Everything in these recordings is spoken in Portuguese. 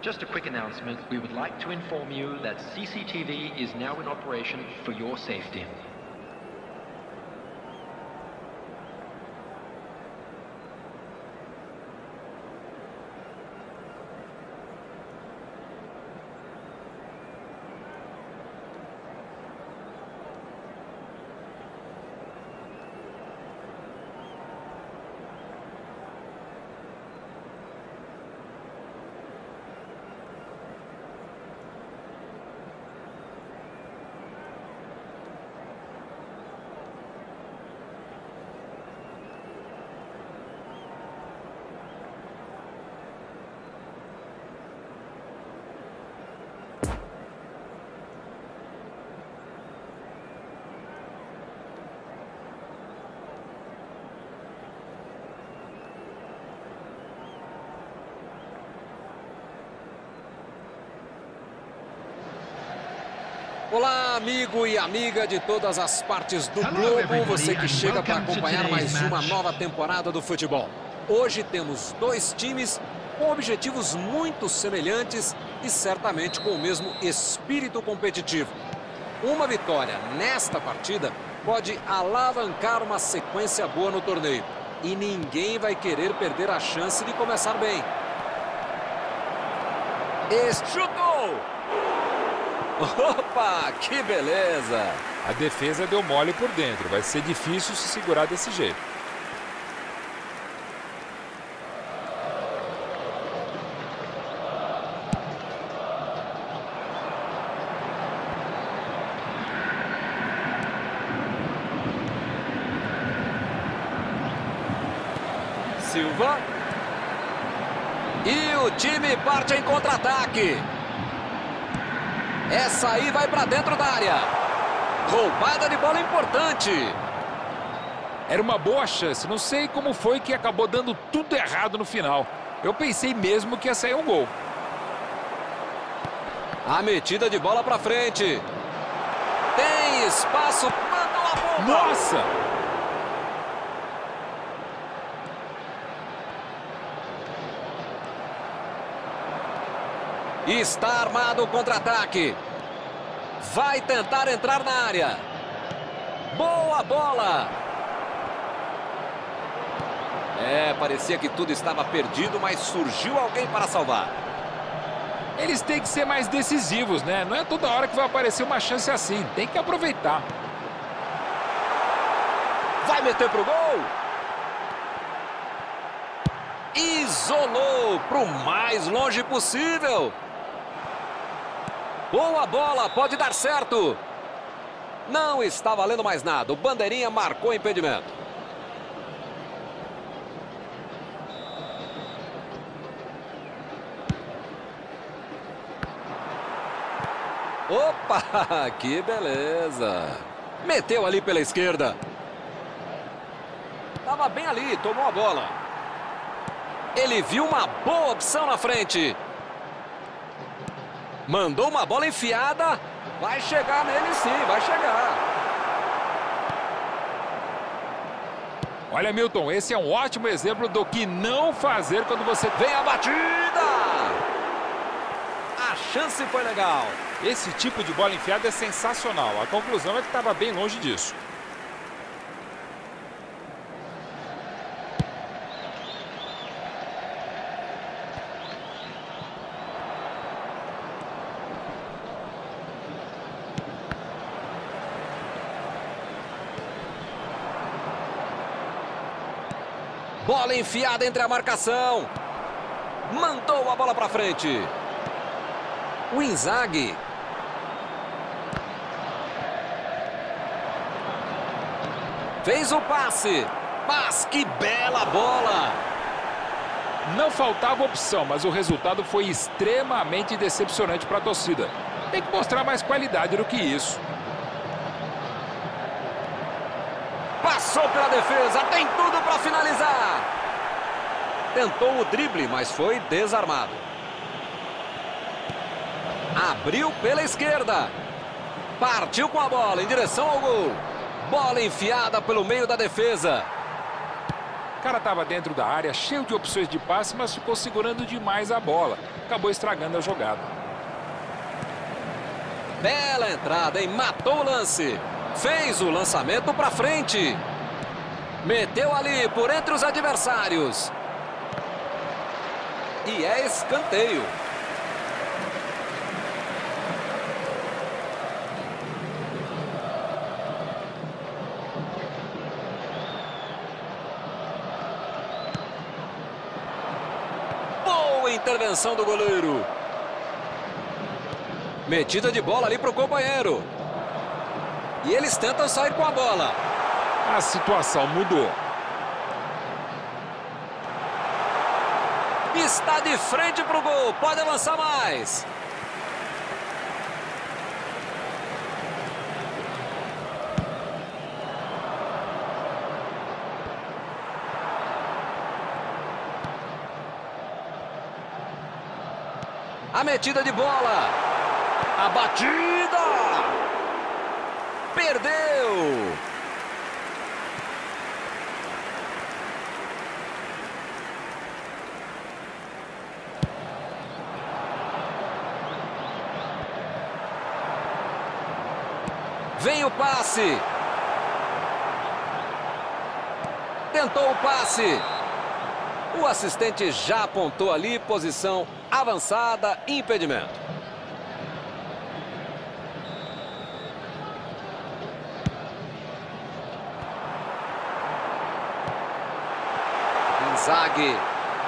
Just a quick announcement. We would like to inform you that CCTV is now in operation for your safety. Olá, amigo e amiga de todas as partes do globo, você que chega para acompanhar mais uma nova temporada do futebol. Hoje temos dois times com objetivos muito semelhantes e certamente com o mesmo espírito competitivo. Uma vitória nesta partida pode alavancar uma sequência boa no torneio. E ninguém vai querer perder a chance de começar bem. Chutou! Opa, que beleza! A defesa deu mole por dentro. Vai ser difícil se segurar desse jeito. Silva. E o time parte em contra-ataque. Essa aí vai para dentro da área. Roubada de bola importante. Era uma boa chance. Não sei como foi que acabou dando tudo errado no final. Eu pensei mesmo que ia sair um gol. A metida de bola para frente. Tem espaço. Mandou a bomba. Nossa! Está armado o contra-ataque. Vai tentar entrar na área. Boa bola. Parecia que tudo estava perdido, mas surgiu alguém para salvar. Eles têm que ser mais decisivos, né? Não é toda hora que vai aparecer uma chance assim. Tem que aproveitar. Vai meter pro gol. Isolou para o mais longe possível. Boa bola, pode dar certo. Não está valendo mais nada. O bandeirinha marcou impedimento. Opa, que beleza. Meteu ali pela esquerda. Estava bem ali, tomou a bola. Ele viu uma boa opção na frente. Mandou uma bola enfiada. Vai chegar nele sim, vai chegar. Olha, Milton, esse é um ótimo exemplo do que não fazer quando você... Vem a batida! A chance foi legal. Esse tipo de bola enfiada é sensacional. A conclusão é que estava bem longe disso. Bola enfiada entre a marcação. Mandou a bola para frente. O Inzaghi. Fez o passe. Mas que bela bola. Não faltava opção, mas o resultado foi extremamente decepcionante para a torcida. Tem que mostrar mais qualidade do que isso. Passou pela defesa, tem tudo para finalizar. Tentou o drible, mas foi desarmado. Abriu pela esquerda. Partiu com a bola em direção ao gol. Bola enfiada pelo meio da defesa. cara estava dentro da área, cheio de opções de passe, mas ficou segurando demais a bola. Acabou estragando a jogada. Bela entrada, hein? Matou o lance. Fez o lançamento para frente. Meteu ali por entre os adversários. E é escanteio. Boa intervenção do goleiro. Metida de bola ali para o companheiro. E eles tentam sair com a bola. A situação mudou. Está de frente para o gol. Pode avançar mais. A metida de bola. A batida. Perdeu. Vem o passe. Tentou o passe. O assistente já apontou ali, posição avançada, impedimento. Inzaghi.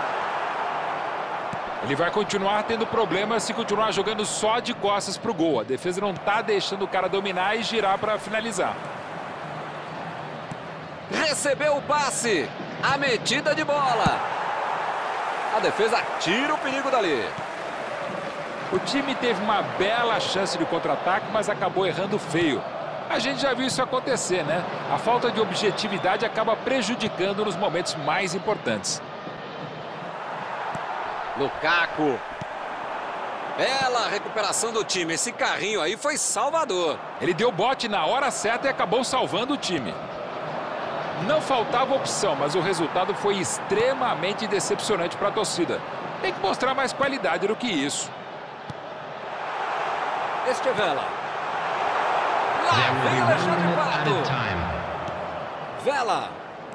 Ele vai continuar tendo problemas se continuar jogando só de costas para o gol. A defesa não está deixando o cara dominar e girar para finalizar. Recebeu o passe. A metida de bola. A defesa tira o perigo dali. O time teve uma bela chance de contra-ataque, mas acabou errando feio. A gente já viu isso acontecer, né? A falta de objetividade acaba prejudicando nos momentos mais importantes. Lukaku. Bela recuperação do time. Esse carrinho aí foi salvador. Ele deu bote na hora certa e acabou salvando o time. Não faltava opção, mas o resultado foi extremamente decepcionante para a torcida. Tem que mostrar mais qualidade do que isso. Estevela. Lá vem Alexandre Pato. Vela.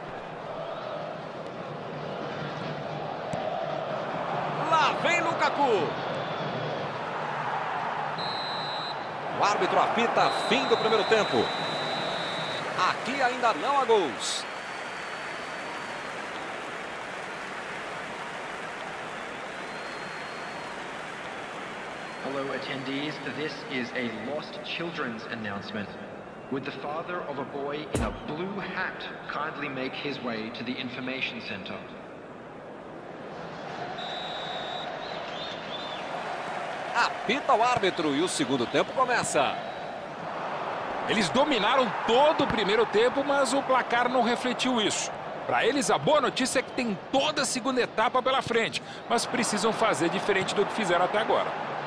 Lá vem Lukaku. O árbitro apita fim do primeiro tempo. Aqui ainda não há gols. Hello attendees, this is a lost children's announcement. Would the father of a boy in a blue hat kindly make his way to the information center? Apita o árbitro e o segundo tempo começa. Eles dominaram todo o primeiro tempo, mas o placar não refletiu isso. Para eles, a boa notícia é que tem toda a segunda etapa pela frente, mas precisam fazer diferente do que fizeram até agora.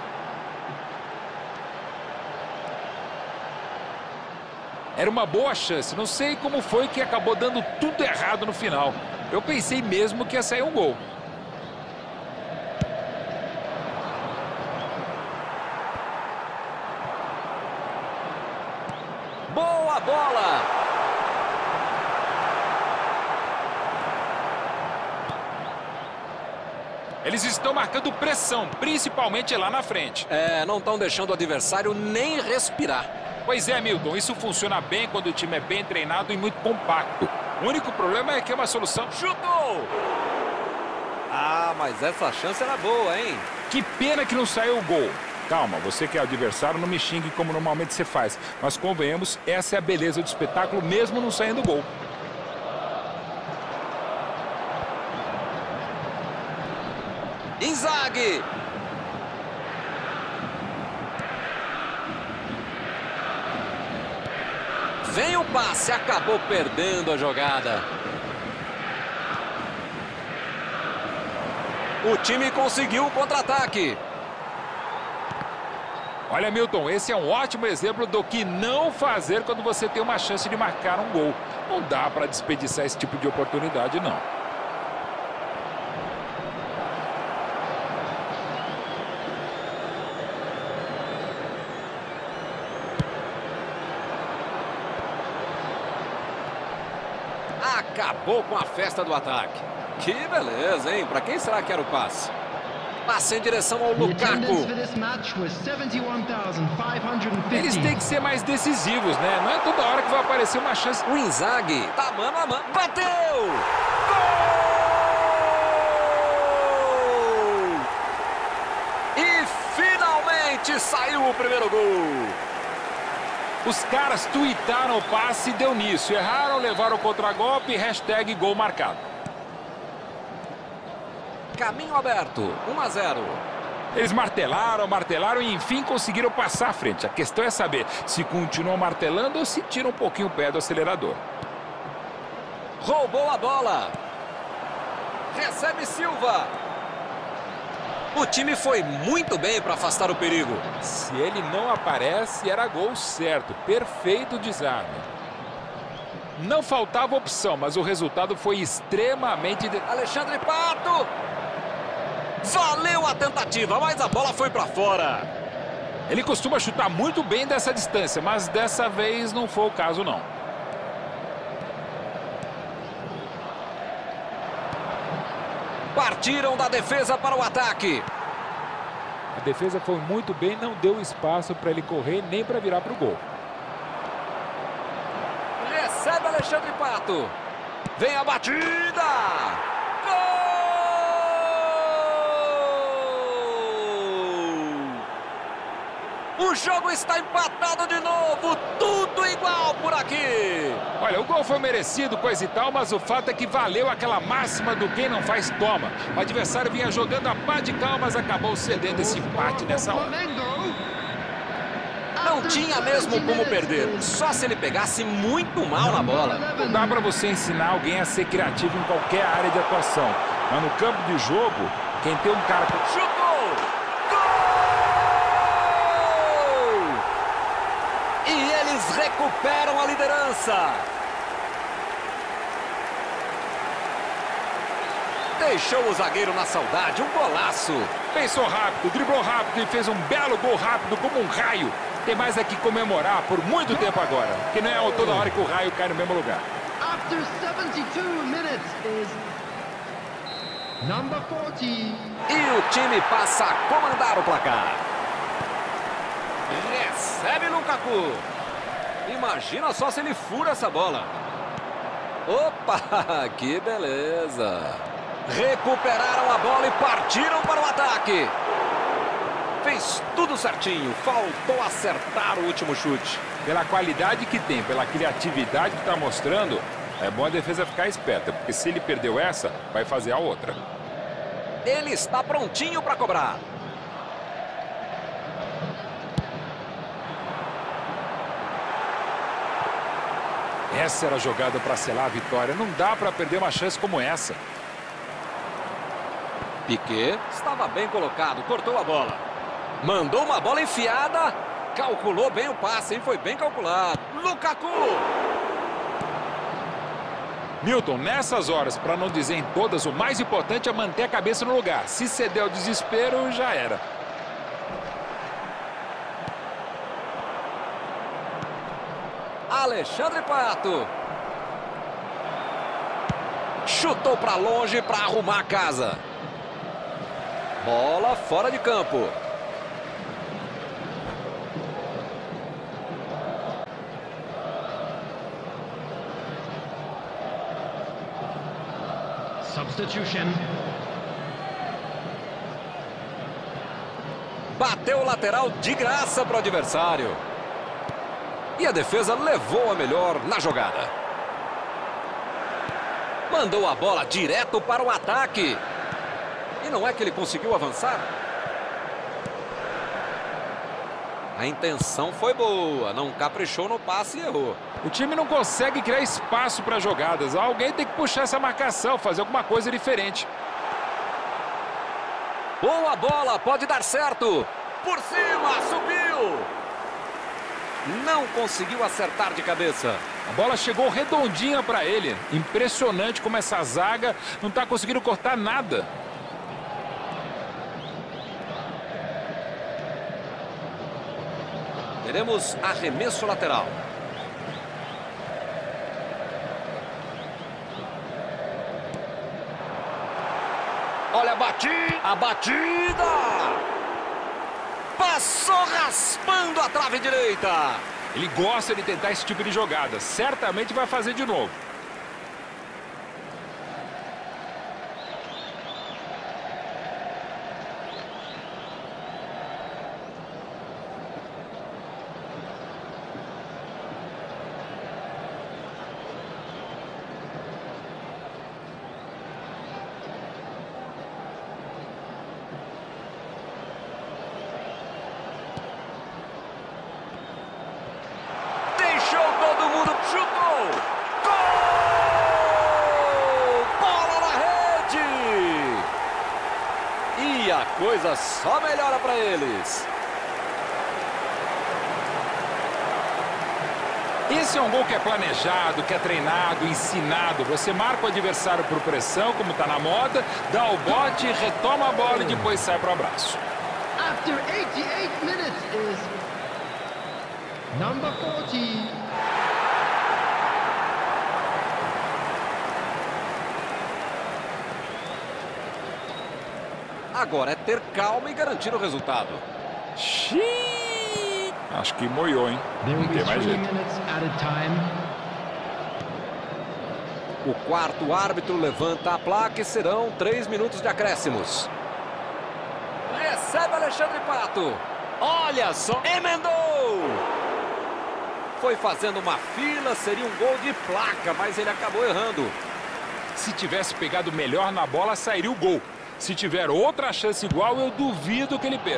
Era uma boa chance, não sei como foi que acabou dando tudo errado no final. Eu pensei mesmo que ia sair um gol. Boa bola! Eles estão marcando pressão, principalmente lá na frente. Não estão deixando o adversário nem respirar. Pois é, Milton, isso funciona bem quando o time é bem treinado e muito compacto. O único problema é que é uma solução... Chutou! Ah, mas essa chance era boa, hein? Que pena que não saiu o gol. Calma, você que é adversário, não me xingue como normalmente você faz. Mas convenhamos, essa é a beleza do espetáculo, mesmo não saindo gol. Inzaghi! Vem o passe, acabou perdendo a jogada. O time conseguiu o contra-ataque. Olha, Milton, esse é um ótimo exemplo do que não fazer quando você tem uma chance de marcar um gol. Não dá para desperdiçar esse tipo de oportunidade, não. Acabou com a festa do ataque. Que beleza, hein? Para quem será que era o passe? Passe em direção ao Lukaku. Eles têm que ser mais decisivos, né? Não é toda hora que vai aparecer uma chance. O Inzaghi tá mano a mano. Bateu! Gol! E finalmente saiu o primeiro gol. Os caras tuitaram o passe e deu nisso. Erraram, levaram o contragolpe, hashtag gol marcado. Caminho aberto, 1-0. Eles martelaram e enfim conseguiram passar à frente. A questão é saber se continuam martelando ou se tiram um pouquinho o pé do acelerador. Roubou a bola. Recebe Silva. O time foi muito bem para afastar o perigo. Se ele não aparece, era gol certo. Perfeito desarme. Não faltava opção, mas o resultado foi extremamente... Alexandre Pato. Valeu a tentativa, mas a bola foi para fora. Ele costuma chutar muito bem dessa distância, mas dessa vez não foi o caso, não. Partiram da defesa para o ataque. A defesa foi muito bem, não deu espaço para ele correr nem para virar para o gol. Recebe Alexandre Pato. Vem a batida. Gol! O jogo está empatado de novo. Tudo igual por aqui. Olha, o gol foi merecido, coisa e tal, mas o fato é que valeu aquela máxima do quem não faz, toma. O adversário vinha jogando a pá de cal, mas acabou cedendo esse empate nessa hora. Não tinha mesmo como perder, só se ele pegasse muito mal na bola. Não dá pra você ensinar alguém a ser criativo em qualquer área de atuação. Mas no campo de jogo, quem tem um cara... Chutou! Gol! E eles recuperam a liderança. Deixou o zagueiro na saudade, um golaço. Pensou rápido, driblou rápido e fez um belo gol rápido como um raio. Tem mais aqui comemorar por muito tempo agora, porque não é toda hora que o raio cai no mesmo lugar. After 72 minutes is number 40. E o time passa a comandar o placar. Recebe Lukaku. Imagina só se ele fura essa bola. Opa, que beleza. Recuperaram a bola e partiram para o ataque. Fez tudo certinho, faltou acertar o último chute. Pela qualidade que tem, pela criatividade que está mostrando, é bom a defesa ficar esperta, porque se ele perdeu essa, vai fazer a outra. Ele está prontinho para cobrar. Essa era a jogada para selar a vitória. Não dá para perder uma chance como essa. Piquet estava bem colocado, cortou a bola. Mandou uma bola enfiada, calculou bem o passe, hein? Foi bem calculado. Lukaku! Milton, nessas horas, para não dizer em todas, o mais importante é manter a cabeça no lugar. Se ceder ao desespero, já era. Alexandre Pato. Chutou para longe para arrumar a casa. Bola fora de campo. Substitution. Bateu o lateral de graça para o adversário. E a defesa levou a melhor na jogada. Mandou a bola direto para o ataque. E não é que ele conseguiu avançar? A intenção foi boa, não caprichou no passe e errou. O time não consegue criar espaço para jogadas. Alguém tem que puxar essa marcação, fazer alguma coisa diferente. Boa bola, pode dar certo. Por cima, subiu. Não conseguiu acertar de cabeça. A bola chegou redondinha para ele. Impressionante como essa zaga não está conseguindo cortar nada. Teremos arremesso lateral. Olha a batida! Passou raspando a trave direita. Ele gosta de tentar esse tipo de jogada. Certamente vai fazer de novo. Todo mundo chutou! Gol! Bola na rede! E a coisa só melhora para eles. Esse é um gol que é planejado, que é treinado, ensinado. Você marca o adversário por pressão, como está na moda, dá o bote, retoma a bola e depois sai para o abraço. After 88 minutes is number 40. Agora é ter calma e garantir o resultado. Xiii! Acho que moiou, hein? Não tem mais jeito. O quarto árbitro levanta a placa e serão 3 minutos de acréscimos. Recebe Alexandre Pato. Olha só, emendou! Foi fazendo uma fila, seria um gol de placa, mas ele acabou errando. Se tivesse pegado melhor na bola, sairia o gol. Se tiver outra chance igual, eu duvido que ele perca.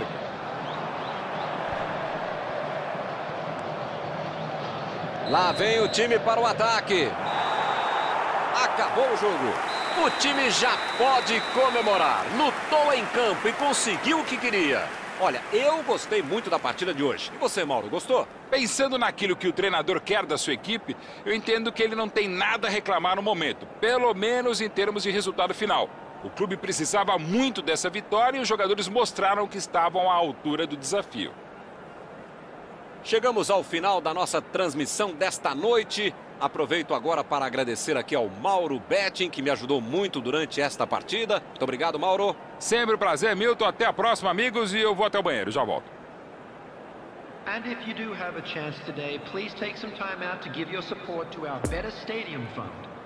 Lá vem o time para o ataque. Acabou o jogo. O time já pode comemorar. Lutou em campo e conseguiu o que queria. Olha, eu gostei muito da partida de hoje. E você, Mauro, gostou? Pensando naquilo que o treinador quer da sua equipe, eu entendo que ele não tem nada a reclamar no momento. Pelo menos em termos de resultado final. O clube precisava muito dessa vitória e os jogadores mostraram que estavam à altura do desafio. Chegamos ao final da nossa transmissão desta noite. Aproveito agora para agradecer aqui ao Mauro Betting, que me ajudou muito durante esta partida. Muito obrigado, Mauro. Sempre um prazer, Milton. Até a próxima, amigos, e eu vou até o banheiro. Já volto. And if you do have a chance today, please take some time out to give your support to our Better Stadium Fund.